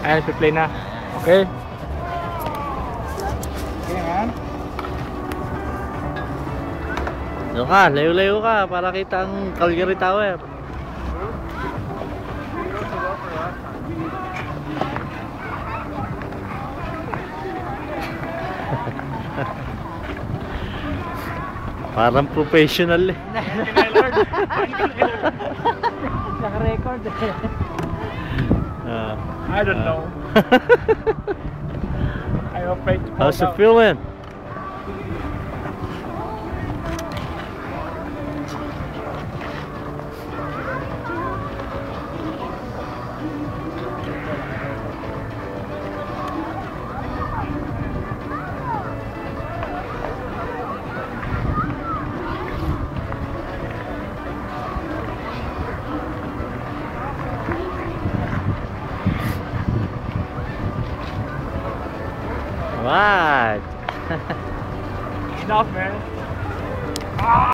Ayan, play na. Okay. Okay, man. Doon ka, layo-layo ka para kita ang Calgary Tower. Parang professional eh. Naka-record eh. I don't know. I'm afraid to How's it feeling? Right. Enough, man.